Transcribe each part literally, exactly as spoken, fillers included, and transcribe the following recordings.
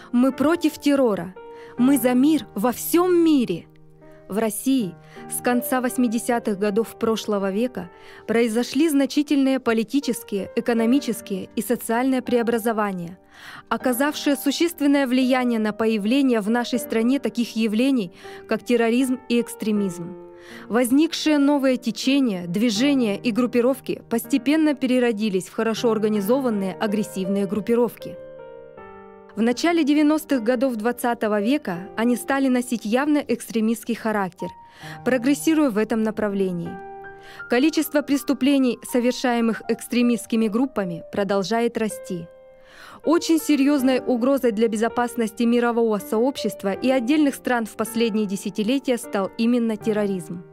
Мы против террора. Мы за мир во всем мире. В России с конца восьмидесятых годов прошлого века произошли значительные политические, экономические и социальные преобразования, оказавшие существенное влияние на появление в нашей стране таких явлений, как терроризм и экстремизм. Возникшие новые течения, движения и группировки постепенно переродились в хорошо организованные агрессивные группировки. В начале девяностых годов двадцатого века они стали носить явно экстремистский характер, прогрессируя в этом направлении. Количество преступлений, совершаемых экстремистскими группами, продолжает расти. Очень серьезной угрозой для безопасности мирового сообщества и отдельных стран в последние десятилетия стал именно терроризм.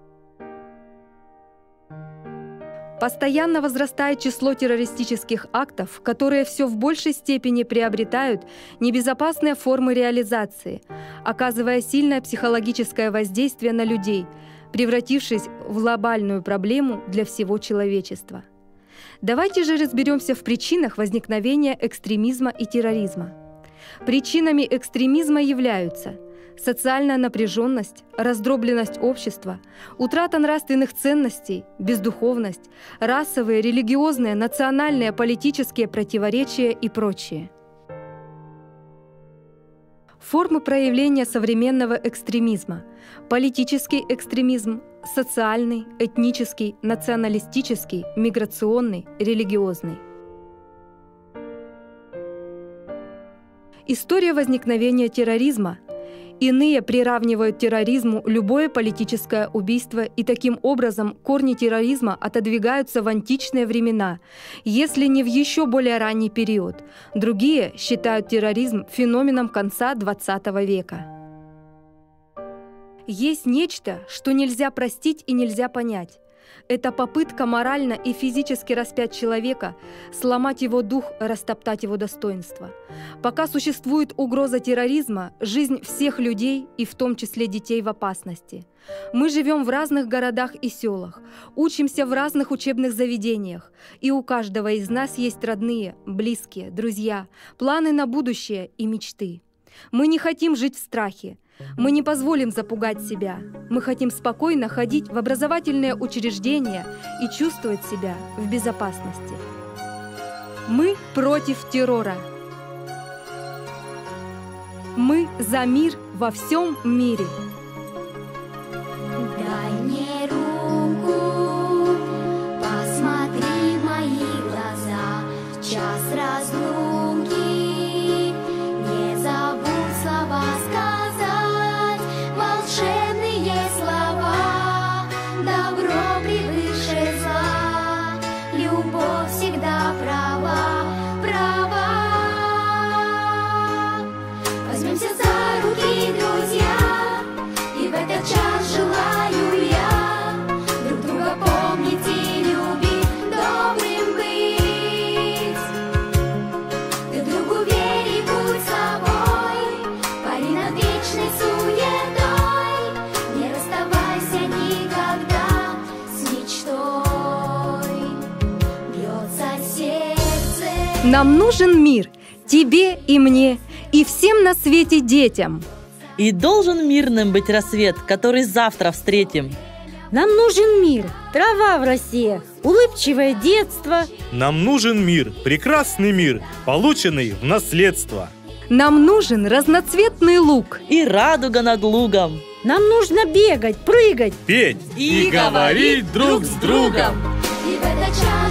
Постоянно возрастает число террористических актов, которые все в большей степени приобретают небезопасные формы реализации, оказывая сильное психологическое воздействие на людей, превратившись в глобальную проблему для всего человечества. Давайте же разберемся в причинах возникновения экстремизма и терроризма. Причинами экстремизма являются социальная напряженность, раздробленность общества, утрата нравственных ценностей, бездуховность, расовые, религиозные, национальные, политические противоречия и прочее. Формы проявления современного экстремизма: политический экстремизм, социальный, этнический, националистический, миграционный, религиозный. История возникновения терроризма. Иные приравнивают терроризму любое политическое убийство, и таким образом корни терроризма отодвигаются в античные времена, если не в еще более ранний период. Другие считают терроризм феноменом конца двадцатого века. Есть нечто, что нельзя простить и нельзя понять. Это попытка морально и физически распять человека, сломать его дух, растоптать его достоинство. Пока существует угроза терроризма, жизнь всех людей, и в том числе детей, в опасности. Мы живем в разных городах и селах, учимся в разных учебных заведениях, и у каждого из нас есть родные, близкие, друзья, планы на будущее и мечты. Мы не хотим жить в страхе. Мы не позволим запугать себя. Мы хотим спокойно ходить в образовательные учреждения и чувствовать себя в безопасности. Мы против террора. Мы за мир во всем мире. Дай мне руку, посмотри в мои глаза, в час разлуки не забудь слова сказать, волшебные слова, добро превыше зла, любовь всегда права, права. Возьмемся за руки, друзья, и в этот час желаю я друг друга помнить и любить, добрым быть. Ты другу верь и будь собой, пари над вечной суетой, не расставайся никогда с мечтой. Бьется сердце. Нам нужен мир, тебе и мне, и всем на свете детям. И должен мирным быть рассвет, который завтра встретим. Нам нужен мир, трава в росе, улыбчивое детство. Нам нужен мир, прекрасный мир, полученный в наследство. Нам нужен разноцветный луг. И радуга над лугом. Нам нужно бегать, прыгать, Петь и говорить друг с другом. И в этот час